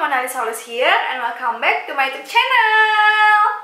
Mona Lisa here and welcome back to my YouTube channel.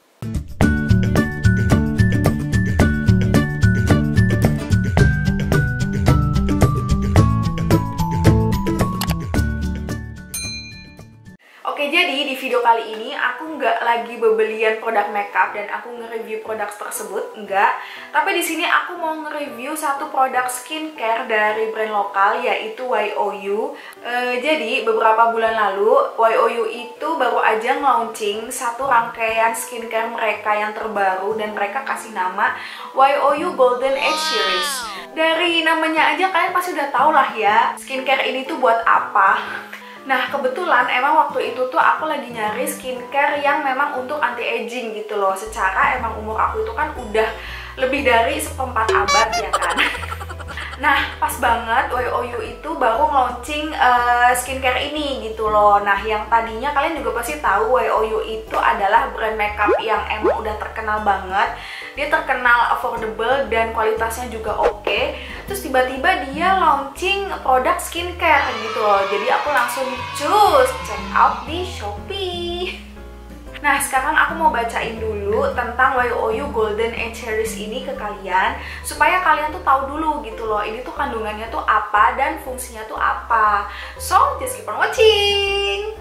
Oke, jadi di video kali ini aku nggak lagi bebelian produk makeup dan aku nge-review produk tersebut, enggak. Tapi di sini aku mau nge-review satu produk skincare dari brand lokal yaitu YOU. Jadi beberapa bulan lalu YOU itu baru aja launching satu rangkaian skincare mereka yang terbaru dan mereka kasih nama YOU Golden Age Series. Dari namanya aja kalian pasti udah tau lah ya skincare ini tuh buat apa. Nah, kebetulan emang waktu itu tuh aku lagi nyari skincare yang memang untuk anti-aging gitu loh. Secara emang umur aku itu kan udah lebih dari 1/4 abad ya kan. Nah, pas banget YOU itu baru launching skincare ini gitu loh. Nah, yang tadinya kalian juga pasti tahu YOU itu adalah brand makeup yang emang udah terkenal banget. Dia terkenal affordable dan kualitasnya juga oke. Terus tiba-tiba dia launching produk skincare gitu loh. Jadi aku langsung cus check out di Shopee. Nah, sekarang aku mau bacain dulu tentang YOU Golden Age Series ini ke kalian supaya kalian tuh tahu dulu gitu loh, ini tuh kandungannya tuh apa dan fungsinya tuh apa. So, just keep on watching.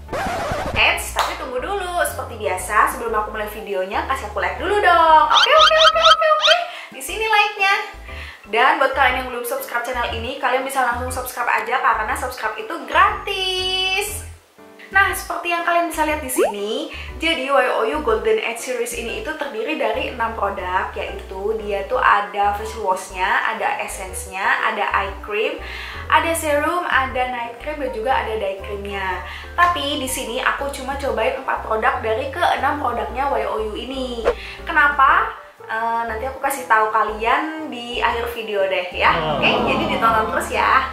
Tapi tunggu dulu, seperti biasa sebelum aku mulai videonya kasih aku like dulu dong. Oke. Di sini like-nya. Dan buat kalian yang belum subscribe channel ini, kalian bisa langsung subscribe aja karena subscribe itu gratis. Nah, seperti yang kalian bisa lihat di sini, jadi YOU Golden Age Series ini itu terdiri dari 6 produk, yaitu dia tuh ada facial wash-nya, ada essence-nya, ada eye cream, ada serum, ada night cream, dan juga ada day cream-nya. Tapi di sini aku cuma cobain 4 produk dari ke-6 produknya YOU ini. Kenapa? Nanti aku kasih tahu kalian di akhir video deh ya. Oke, jadi ditonton terus ya.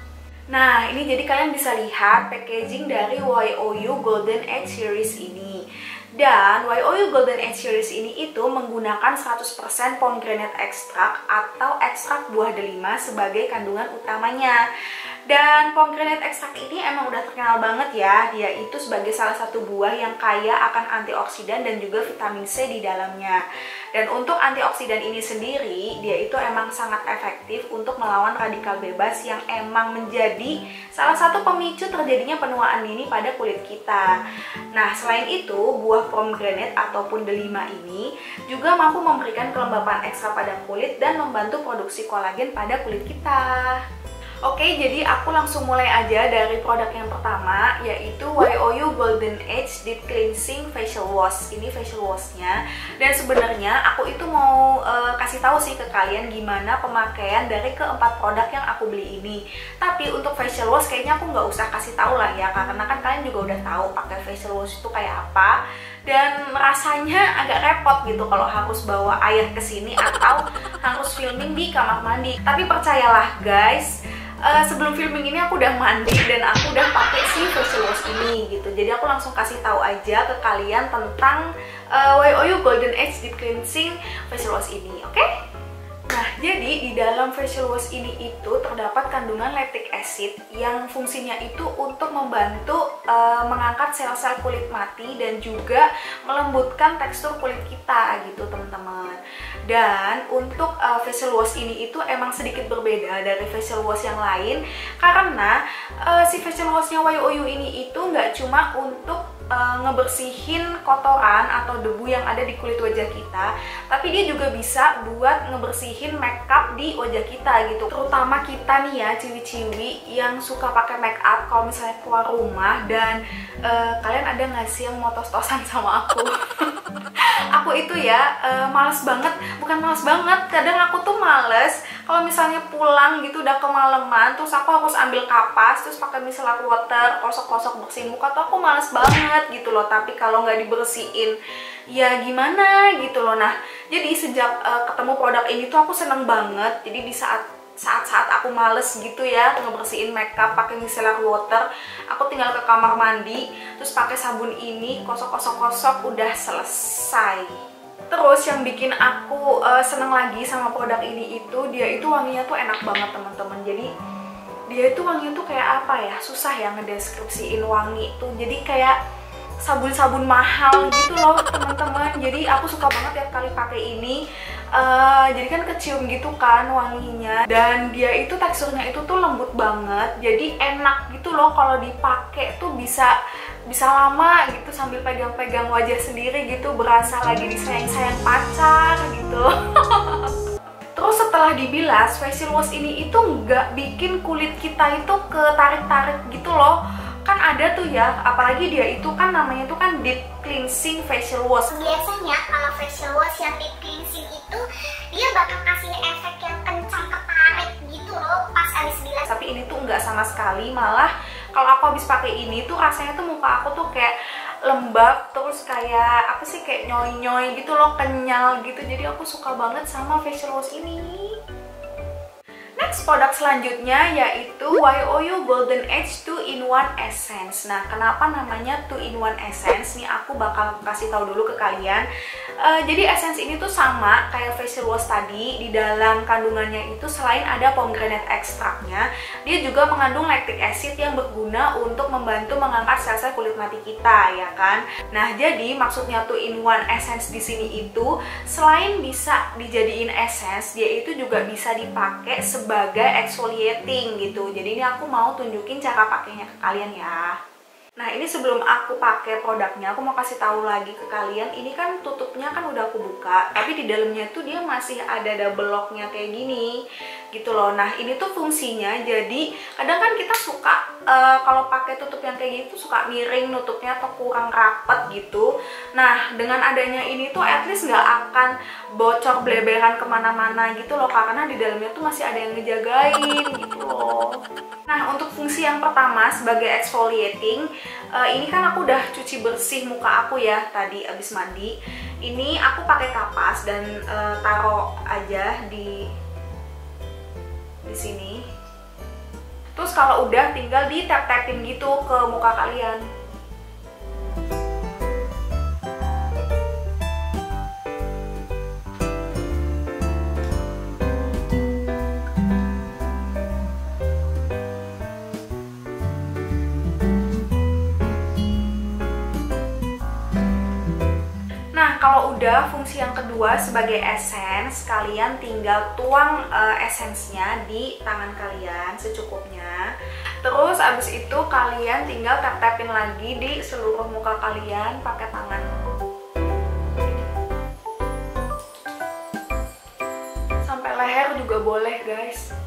Nah, ini jadi kalian bisa lihat packaging dari YOU Golden Age Series ini. Dan YOU Golden Age Series ini itu menggunakan 100% pomegranate extract atau ekstrak buah delima sebagai kandungan utamanya. Dan pomegranate extract ini emang udah terkenal banget ya. Dia itu sebagai salah satu buah yang kaya akan antioksidan dan juga vitamin C di dalamnya. Dan untuk antioksidan ini sendiri, dia itu emang sangat efektif untuk melawan radikal bebas yang emang menjadi salah satu pemicu terjadinya penuaan dini pada kulit kita. Nah, selain itu, buah pomegranate ataupun delima ini juga mampu memberikan kelembapan ekstra pada kulit dan membantu produksi kolagen pada kulit kita. Oke, jadi aku langsung mulai aja dari produk yang pertama, yaitu YOU Golden Age Deep Cleansing Facial Wash. Ini facial wash-nya. Dan sebenarnya aku itu mau kasih tahu sih ke kalian gimana pemakaian dari keempat produk yang aku beli ini. Tapi untuk facial wash kayaknya aku nggak usah kasih tahu lah ya, karena kan kalian juga udah tahu pakai facial wash itu kayak apa. Dan rasanya agak repot gitu kalau harus bawa air ke sini atau harus filming di kamar mandi. Tapi percayalah guys, sebelum filming ini aku udah mandi dan aku udah pakai si facial wash ini gitu. Jadi aku langsung kasih tahu aja ke kalian tentang YOU Golden Age Deep Cleansing Facial Wash ini, oke? Nah, jadi di dalam facial wash ini itu terdapat kandungan lactic acid yang fungsinya itu untuk membantu mengangkat sel-sel kulit mati dan juga melembutkan tekstur kulit kita gitu teman-teman. Dan untuk facial wash ini itu emang sedikit berbeda dari facial wash yang lain karena si facial washnya YOU ini itu nggak cuma untuk ngebersihin kotoran atau debu yang ada di kulit wajah kita, tapi dia juga bisa buat ngebersihin makeup di wajah kita gitu. Terutama kita nih ya, ciwi-ciwi yang suka pakai makeup kalau misalnya keluar rumah. Dan kalian ada nggak sih yang mau tos-tosan sama aku? Aku itu ya males banget, bukan males banget, kadang aku tuh males kalau misalnya pulang gitu udah kemalaman, terus aku harus ambil kapas, terus pakai micellar water, kosok-kosok bersihin muka tuh aku males banget gitu loh. Tapi kalau nggak dibersihin ya gimana gitu loh. Nah, jadi sejak ketemu produk ini tuh aku seneng banget. Jadi di saat-saat aku males gitu ya ngebersihin makeup pakai micellar water, aku tinggal ke kamar mandi terus pakai sabun ini, kosok-kosok udah selesai. Terus yang bikin aku seneng lagi sama produk ini itu dia itu wanginya tuh enak banget teman-teman. Jadi Dia itu wanginya tuh kayak apa ya, susah ya ngedeskripsiin wangi tuh, jadi kayak sabun-sabun mahal gitu loh teman-teman. Jadi aku suka banget tiap kali pakai ini. Jadi kan kecium gitu kan wanginya, dan dia itu teksturnya itu tuh lembut banget, jadi enak gitu loh kalau dipakai tuh bisa lama gitu sambil pegang-pegang wajah sendiri gitu, berasa lagi disayang-sayang pacar gitu. Terus setelah dibilas, facial wash ini itu nggak bikin kulit kita itu ketarik-tarik gitu loh. Kan ada tuh ya, apalagi dia itu kan namanya tuh kan deep cleansing facial wash. Biasanya kalau facial wash yang deep cleansing itu dia bakal kasih efek yang kencang ketarik gitu loh pas habis bilas. Tapi ini tuh nggak sama sekali, malah kalau aku habis pakai ini tuh rasanya tuh muka aku tuh kayak lembab, terus kayak apa sih, kayak nyoy-nyoy gitu loh, kenyal gitu. Jadi aku suka banget sama facial wash ini. Next produk selanjutnya yaitu YOU Golden Age 2-in-1 Essence. Nah, kenapa namanya 2-in-1 Essence? Nih aku bakal kasih tahu dulu ke kalian. Jadi essence ini tuh sama kayak facial wash tadi. Di dalam kandungannya itu selain ada pomegranate ekstraknya, dia juga mengandung lactic acid yang berguna untuk membantu mengangkat sel-sel kulit mati kita, ya kan? Nah, jadi maksudnya 2-in-1 Essence di sini itu selain bisa dijadiin essence, dia itu juga bisa dipakai sebagai exfoliating gitu. Jadi ini aku mau tunjukin cara pakainya ke kalian ya. Nah, ini sebelum aku pakai produknya, aku mau kasih tahu lagi ke kalian. Ini kan tutupnya kan udah aku buka, tapi di dalamnya tuh dia masih ada double locknya kayak gini gitu loh. Nah, ini tuh fungsinya, jadi kadang kan kita suka kalau pakai tutup yang kayak gitu suka miring nutupnya atau kurang rapet gitu. Nah, dengan adanya ini tuh at least nggak akan bocor bleberan kemana-mana gitu loh, karena di dalamnya tuh masih ada yang ngejagain gitu loh. Nah, untuk fungsi yang pertama sebagai exfoliating, ini kan aku udah cuci bersih muka aku ya tadi abis mandi. Ini aku pakai kapas dan taruh aja di sini. Terus kalau udah tinggal di tap-tapin gitu ke muka kalian. Nah, kalau udah fungsi yang kedua sebagai essence, kalian tinggal tuang essence-nya di tangan kalian secukupnya. Terus abis itu kalian tinggal tap-tapin lagi di seluruh muka kalian pakai tangan. Sampai leher juga boleh, guys.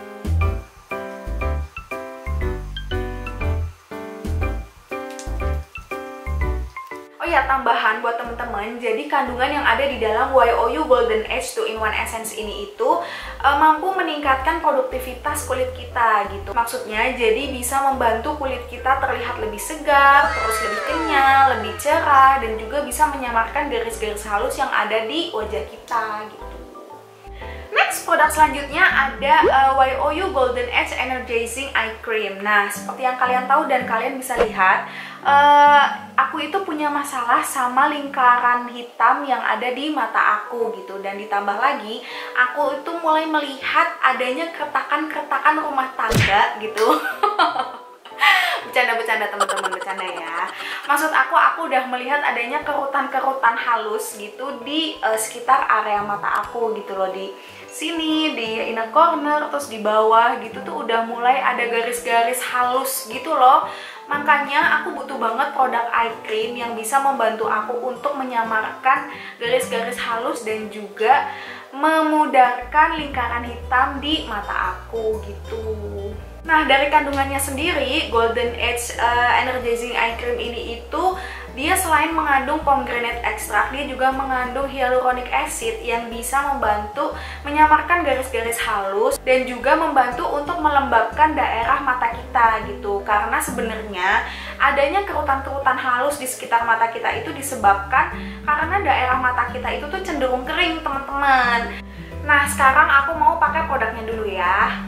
Oh ya, tambahan buat temen-temen, jadi kandungan yang ada di dalam YOU Golden Age 2-in-1 Essence ini itu mampu meningkatkan produktivitas kulit kita gitu. Maksudnya jadi bisa membantu kulit kita terlihat lebih segar, terus lebih kenyal, lebih cerah, dan juga bisa menyamarkan garis-garis halus yang ada di wajah kita gitu. Next, produk selanjutnya ada YOU Golden Age Energizing Eye Cream. Nah, seperti yang kalian tahu dan kalian bisa lihat, aku itu punya masalah sama lingkaran hitam yang ada di mata aku gitu. Dan ditambah lagi, aku itu mulai melihat adanya keretakan-keretakan rumah tangga gitu. Bercanda teman-teman, bercanda ya. Maksud aku udah melihat adanya kerutan-kerutan halus gitu di sekitar area mata aku gitu loh, di sini, di inner corner, terus di bawah gitu tuh udah mulai ada garis-garis halus gitu loh. Makanya aku butuh banget produk eye cream yang bisa membantu aku untuk menyamarkan garis-garis halus dan juga memudarkan lingkaran hitam di mata aku gitu. Nah, dari kandungannya sendiri, Golden Age Energizing Eye Cream ini itu dia selain mengandung pomegranate extract, dia juga mengandung hyaluronic acid yang bisa membantu menyamarkan garis-garis halus dan juga membantu untuk melembabkan daerah mata kita gitu. Karena sebenarnya adanya kerutan-kerutan halus di sekitar mata kita itu disebabkan karena daerah mata kita itu tuh cenderung kering, teman-teman. Nah, sekarang aku mau pakai produknya dulu ya.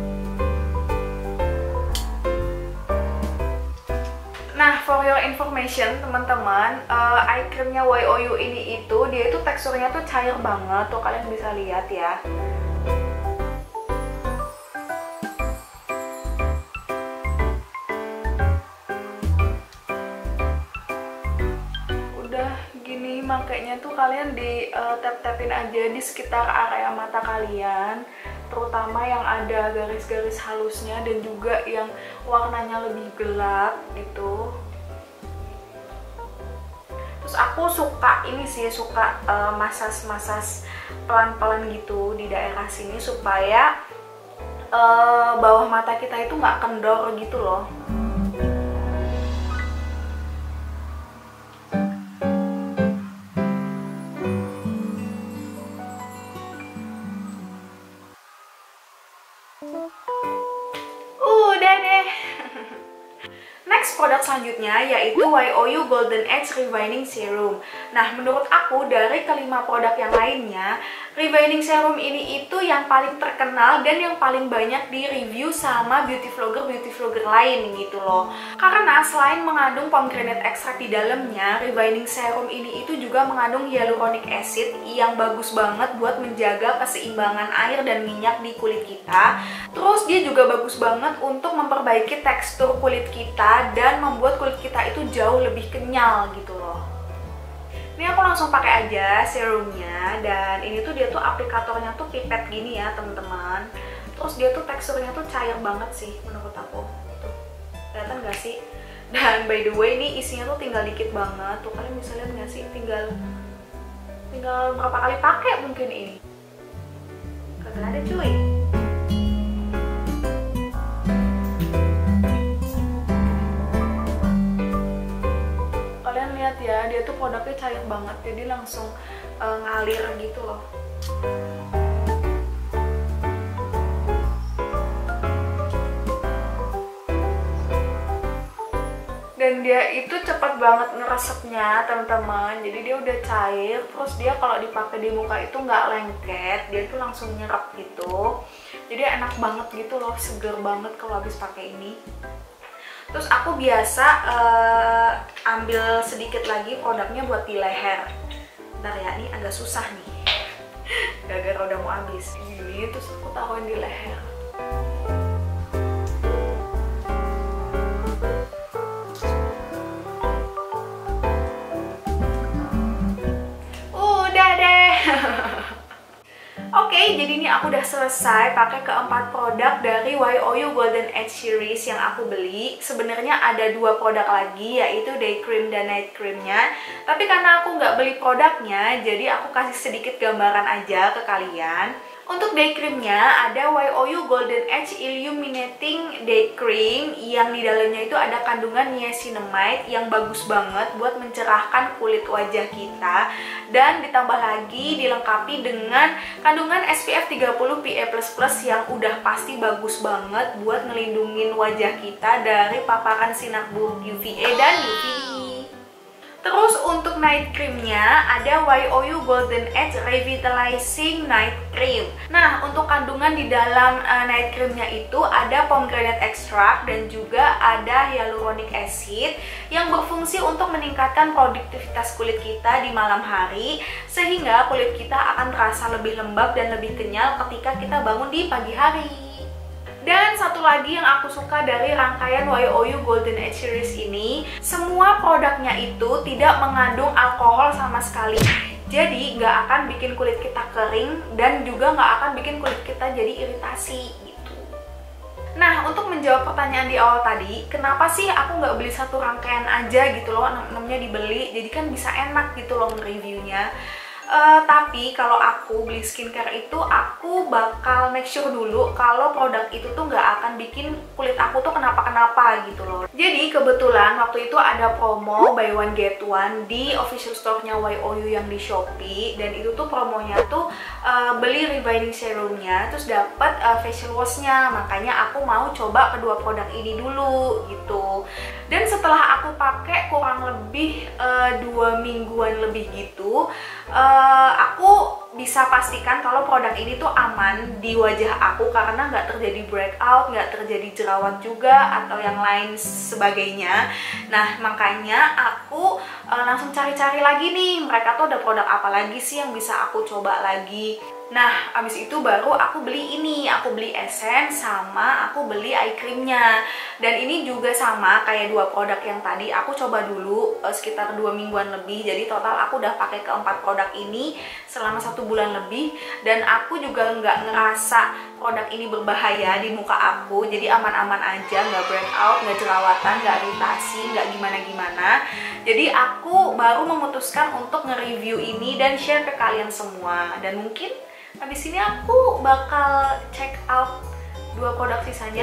Nah, for your information teman-teman, eye creamnya YOU ini itu dia itu teksturnya tuh cair banget, tuh kalian bisa lihat ya. makainya tuh kalian di tap-tapin aja di sekitar area mata kalian, terutama yang ada garis-garis halusnya dan juga yang warnanya lebih gelap gitu. Terus aku suka ini sih, suka masas-masas pelan-pelan gitu di daerah sini supaya bawah mata kita itu nggak kendor gitu loh. Udah deh. Next produk selanjutnya yaitu YOU Golden Age Reviving Serum. Nah, menurut aku dari kelima produk yang lainnya, Reviving Serum ini itu yang paling terkenal dan yang paling banyak di review sama beauty vlogger lain gitu loh. Karena selain mengandung pomegranate extract di dalamnya, Reviving Serum ini itu juga mengandung hyaluronic acid yang bagus banget buat menjaga keseimbangan air dan minyak di kulit kita. Terus dia juga bagus banget untuk memperbaiki tekstur kulit kita dan membuat kulit kita itu jauh lebih kenyal gitu loh. Ini aku langsung pakai aja serumnya, dan ini tuh dia tuh aplikatornya tuh pipet gini ya teman-teman. Terus dia tuh teksturnya tuh cair banget sih menurut aku. Tuh, kelihatan gak sih? Dan by the way ini isinya tuh tinggal dikit banget. Tuh kalian bisa lihat gak sih? Tinggal berapa kali pakai mungkin ini. Kagak ada cuy. Lihat ya, dia tuh produknya cair banget, jadi langsung ngalir gitu loh. Dan dia itu cepat banget ngeresepnya teman-teman, jadi dia udah cair, terus dia kalau dipakai di muka itu nggak lengket, dia tuh langsung nyerap gitu. Jadi enak banget gitu loh, seger banget kalau habis pakai ini. Terus aku biasa ambil sedikit lagi produknya buat di leher. Bentar ya, ini agak susah nih. Gara-gara udah mau habis. Gini, terus aku taruhin di leher. Udah deh. Oke, jadi ini aku udah selesai pakai keempat produk dari YOU Golden Age Series yang aku beli. Sebenarnya ada 2 produk lagi, yaitu day cream dan night creamnya. Tapi karena aku nggak beli produknya, jadi aku kasih sedikit gambaran aja ke kalian. Untuk day creamnya ada YOU Golden Age Illuminating Day Cream yang di dalamnya itu ada kandungan niacinamide yang bagus banget buat mencerahkan kulit wajah kita, dan ditambah lagi dilengkapi dengan kandungan SPF 30 PA++ yang udah pasti bagus banget buat ngelindungin wajah kita dari paparan sinar buruk UVA dan UVB. Terus untuk night creamnya ada YOU Golden Age Revitalizing Night Cream. Nah, untuk kandungan di dalam night creamnya itu ada pomegranate extract dan juga ada hyaluronic acid yang berfungsi untuk meningkatkan produktivitas kulit kita di malam hari, sehingga kulit kita akan terasa lebih lembab dan lebih kenyal ketika kita bangun di pagi hari. Dan satu lagi yang aku suka dari rangkaian YOU Golden Age Series ini, semua produknya itu tidak mengandung alkohol sama sekali. Jadi nggak akan bikin kulit kita kering dan juga nggak akan bikin kulit kita jadi iritasi gitu. Nah, untuk menjawab pertanyaan di awal tadi, kenapa sih aku nggak beli satu rangkaian aja gitu loh, namanya dibeli, jadi kan bisa enak gitu loh nge-reviewnya. Tapi kalau aku beli skincare itu aku bakal make sure dulu kalau produk itu tuh nggak akan bikin kulit aku tuh kenapa-kenapa gitu loh. Jadi kebetulan waktu itu ada promo buy one get one di official store-nya YOU yang di Shopee, dan itu tuh promonya tuh beli reviving serumnya terus dapat facial wash-nya. Makanya aku mau coba kedua produk ini dulu gitu. Dan setelah aku pakai kurang lebih 2 mingguan lebih gitu, aku bisa pastikan kalau produk ini tuh aman di wajah aku karena nggak terjadi breakout, nggak terjadi jerawat juga atau yang lain sebagainya. Nah, makanya aku langsung cari-cari lagi nih, mereka tuh ada produk apa lagi sih yang bisa aku coba lagi. Nah, abis itu baru aku beli ini, aku beli essence sama aku beli eye creamnya. Dan ini juga sama kayak dua produk yang tadi, aku coba dulu sekitar 2 mingguan lebih. Jadi total aku udah pakai keempat produk ini selama 1 bulan lebih. Dan aku juga nggak ngerasa produk ini berbahaya di muka aku. Jadi aman-aman aja, nggak breakout, nggak jerawatan, nggak iritasi, nggak gimana-gimana. Jadi aku baru memutuskan untuk nge-review ini dan share ke kalian semua. Dan mungkin habis ini aku bakal check out 2 produk sisanya.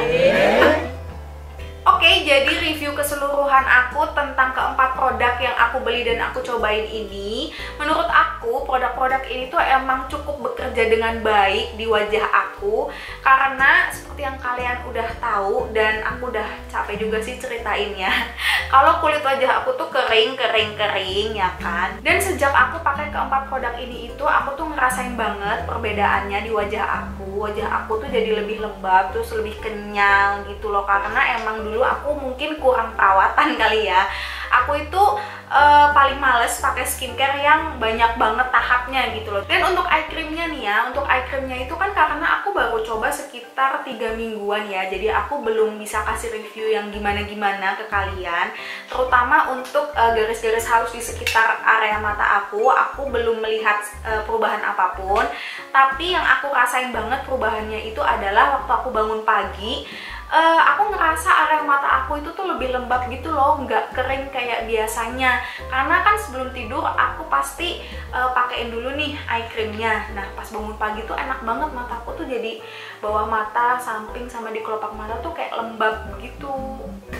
Oke, jadi review keseluruhan aku tentang keempat produk yang aku beli dan aku cobain ini. Menurut aku, produk-produk ini tuh emang cukup bekerja dengan baik di wajah aku. Karena seperti yang kalian udah tahu dan aku udah capek juga sih ceritainnya. Kalau kulit wajah aku tuh kering ya kan. Dan sejak aku pakai keempat produk ini itu, aku tuh ngerasain banget perbedaannya di wajah aku. Wajah aku tuh jadi lebih lembab, terus lebih kenyal gitu loh. Karena emang dulu aku mungkin kurang perawatan kali ya. Aku itu paling males pakai skincare yang banyak banget tahapnya gitu loh. Dan untuk eye creamnya nih ya, untuk eye creamnya itu kan karena aku baru coba sekitar 3 mingguan ya. Jadi aku belum bisa kasih review yang gimana-gimana ke kalian. Terutama untuk garis-garis halus di sekitar area mata aku belum melihat perubahan apapun. Tapi yang aku rasain banget perubahannya itu adalah waktu aku bangun pagi. Aku ngerasa area mata aku itu tuh lebih lembab gitu loh, nggak kering kayak biasanya. Karena kan sebelum tidur aku pasti pakein dulu nih eye creamnya. Nah pas bangun pagi tuh enak banget, mataku tuh jadi bawah mata, samping sama di kelopak mata tuh kayak lembab gitu.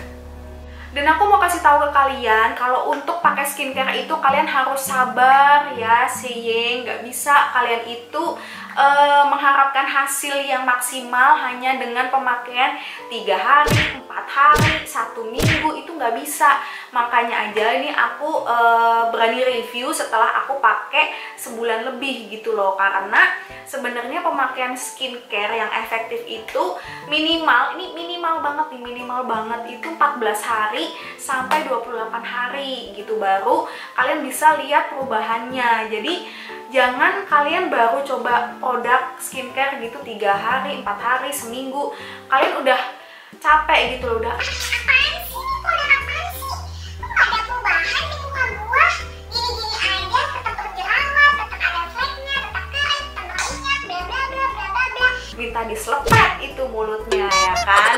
Dan aku mau kasih tahu ke kalian kalau untuk pakai skincare itu kalian harus sabar ya, sayang. Nggak bisa kalian itu mengharapkan hasil yang maksimal hanya dengan pemakaian 3 hari, 4 hari, 1 minggu, itu nggak bisa. Makanya aja ini aku berani review setelah aku pakai sebulan lebih gitu loh. Karena sebenarnya pemakaian skincare yang efektif itu minimal, ini minimal banget itu 14 hari sampai 28 hari gitu baru kalian bisa lihat perubahannya. Jadi jangan kalian baru coba produk skincare gitu 3 hari, 4 hari, seminggu kalian udah capek gitu loh, udah apaan sih, ini produk apaan sih, kok gak ada perubahan di muka gua, gini-gini aja, tetap berjerawat, tetap ada fleknya, tetap kering, tetap berminyak, bla bla bla bla bla bla. Minta diselepet itu mulutnya ya kan.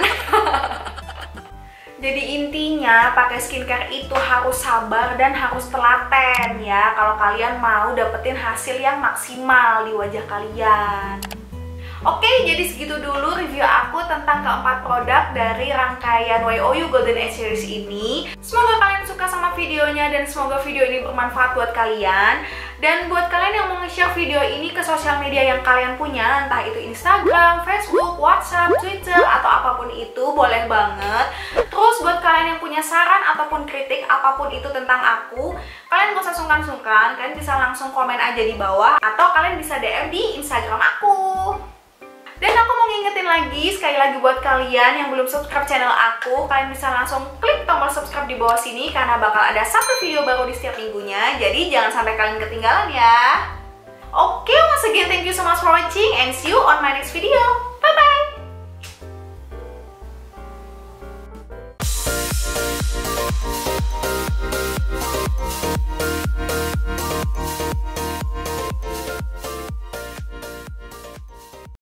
Jadi intinya pakai skincare itu harus sabar dan harus telaten ya kalau kalian mau dapetin hasil yang maksimal di wajah kalian. Oke, jadi segitu dulu review aku tentang keempat produk dari rangkaian YOU Golden Age Series ini. Semoga kalian suka sama videonya dan semoga video ini bermanfaat buat kalian. Dan buat kalian yang mau nge-share video ini ke sosial media yang kalian punya, entah itu Instagram, Facebook, WhatsApp, Twitter, atau apapun itu, boleh banget. Terus buat kalian yang punya saran ataupun kritik apapun itu tentang aku, kalian gak usah sungkan-sungkan, kalian bisa langsung komen aja di bawah, atau kalian bisa DM di Instagram aku. Dan aku mau ngingetin lagi, sekali lagi buat kalian yang belum subscribe channel aku, kalian bisa langsung klik tombol subscribe di bawah sini karena bakal ada 1 video baru di setiap minggunya. Jadi jangan sampai kalian ketinggalan ya. Oke, once again thank you so much for watching and see you on my next video.